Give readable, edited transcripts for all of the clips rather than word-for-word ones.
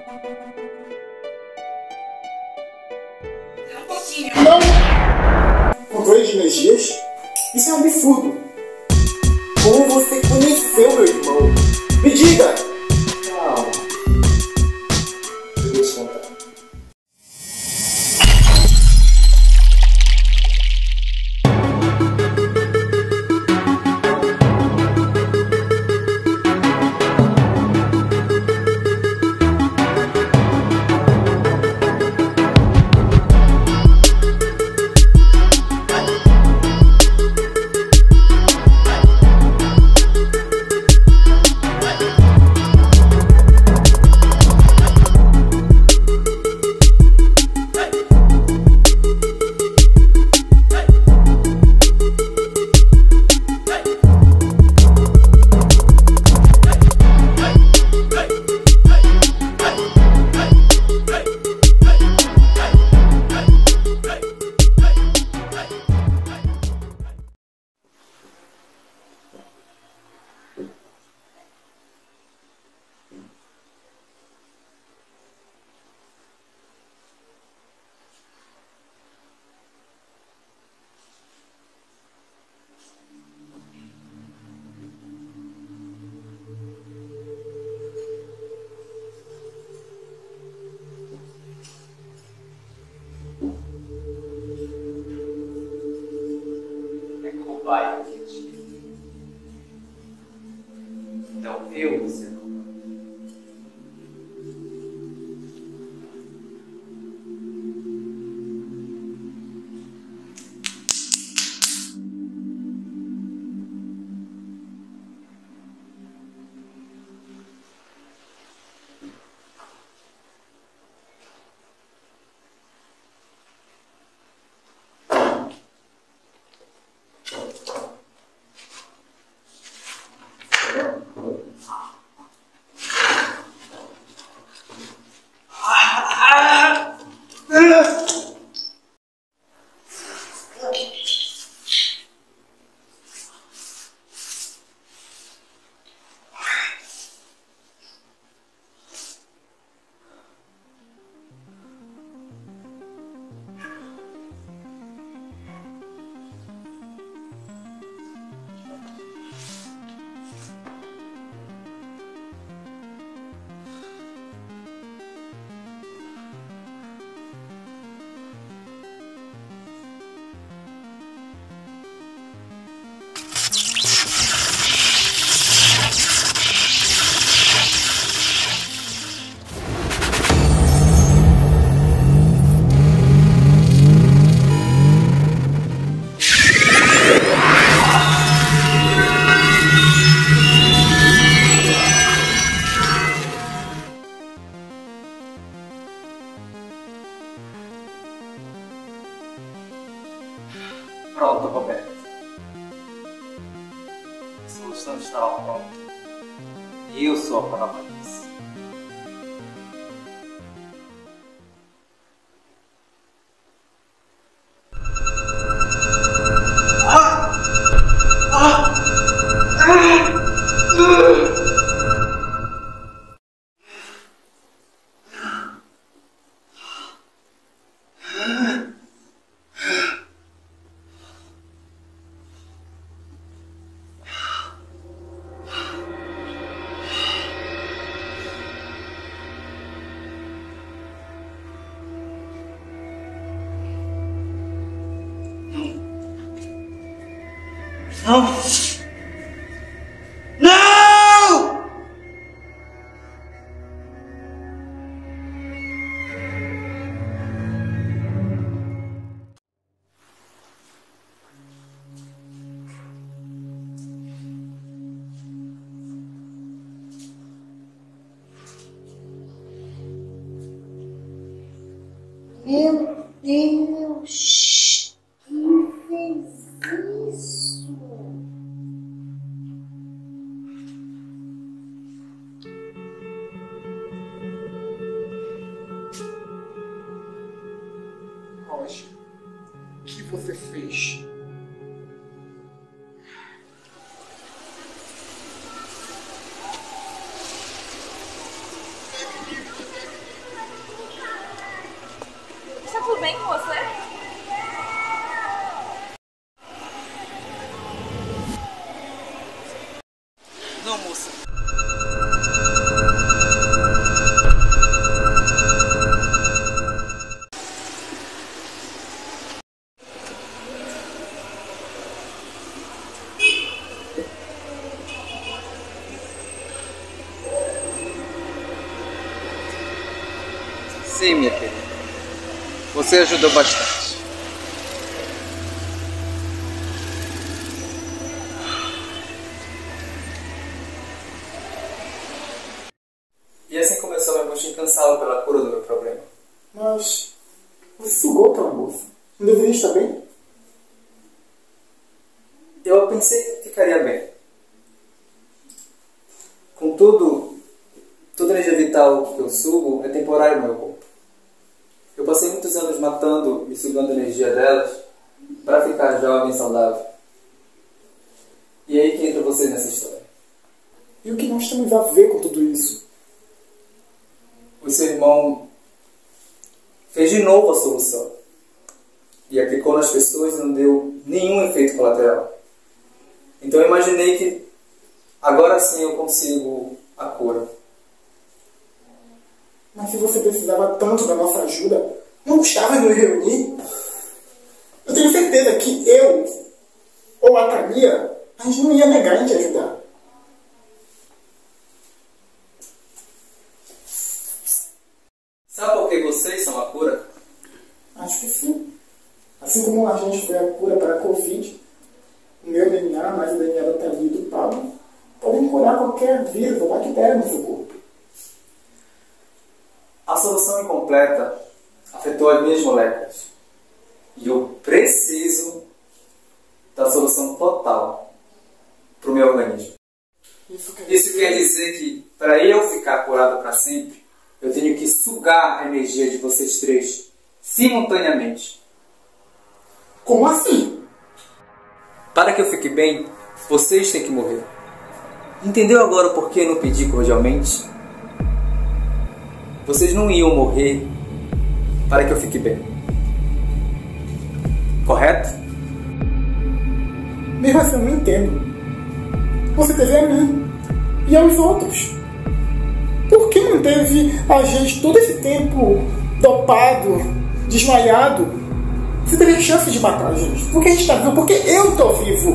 Não! Controle de energias? Isso é um absurdo! Como você conheceu meu irmão? Me diga! Calma. Eu vou te contar. Vai, Kit. Então eu você não. Pronto, Roberto. A solução estava pronta. Eu sou a prova disso. Não! Não! Meu Deus! Quem fez isso? Roger, o que você fez? Sim, minha querida. Você ajudou bastante. E assim começou a minha busca incansável pela cura do meu problema. Mas você sugou aquela moça. Não deveria estar bem? Eu pensei que ficaria bem. Contudo, toda energia vital que eu sugo é temporária no meu corpo. Eu passei muitos anos matando e sugando a energia delas para ficar jovem e saudável. E é aí que entra você nessa história. E o que nós temos a ver com tudo isso? O seu irmão fez de novo a solução e aplicou nas pessoas e não deu nenhum efeito colateral. Então eu imaginei que agora sim eu consigo a cura. Mas se você precisava tanto da nossa ajuda, não gostava de nos reunir? Eu tenho certeza que eu ou a Thalia, a gente não ia negar em te ajudar. Sabe por que vocês são a cura? Acho que sim. Assim como a gente foi a cura para a Covid, o meu DNA, mais o DNA da Thalia e do Pablo, podem curar qualquer vírus ou bactéria no seu corpo. A solução incompleta afetou as minhas moléculas. E eu preciso da solução total para o meu organismo. Isso quer dizer que, para eu ficar curado para sempre, eu tenho que sugar a energia de vocês três simultaneamente. Como assim? Para que eu fique bem, vocês têm que morrer. Entendeu agora por que eu não pedi cordialmente? Vocês não iam morrer para que eu fique bem. Correto? Mesmo assim, eu não entendo. Você teve a mim e aos outros. Por que não teve a gente todo esse tempo dopado, desmaiado? Você teve a chance de matar a gente. Por que a gente está vivo? Porque eu estou vivo.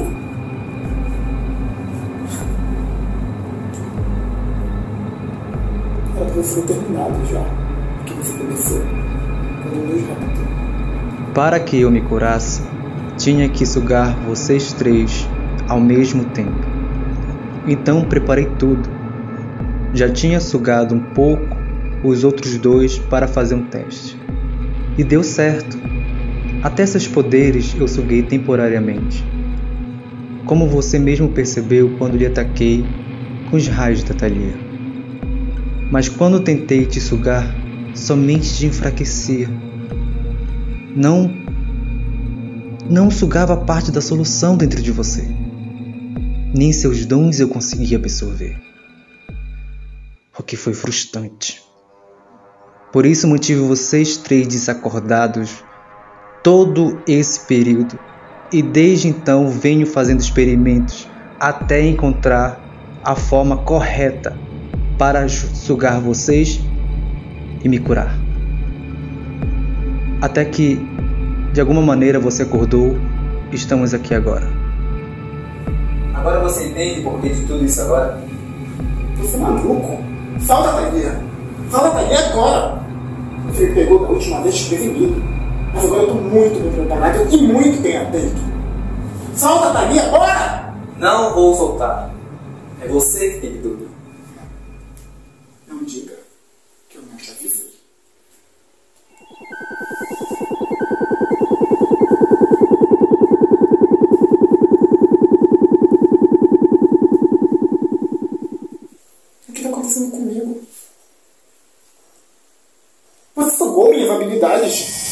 Era para você ter terminado já o que você começou quando Deus raptou. Para que eu me curasse, tinha que sugar vocês três ao mesmo tempo. Então preparei tudo. Já tinha sugado um pouco os outros dois para fazer um teste. E deu certo. Até seus poderes eu suguei temporariamente. Como você mesmo percebeu quando lhe ataquei com os raios da Thalia. Mas quando tentei te sugar, somente te enfraquecia. Não sugava parte da solução dentro de você. Nem seus dons eu conseguia absorver. O que foi frustrante. Por isso mantive vocês três desacordados todo esse período. E desde então venho fazendo experimentos até encontrar a forma correta para sugar vocês e me curar. Até que, de alguma maneira, você acordou e estamos aqui agora. Agora você entende por que de tudo isso agora? Você é maluco? Salta, Thalia! Salta, Thalia, agora! Você me pegou da última vez desprevenido. Mas agora eu estou muito bem preparado e muito bem atento. Salta, Thalia, bora! Não vou soltar. É você que tem que dormir. Não diga que eu não te avisei. O que está acontecendo comigo? Você sugou minhas habilidades.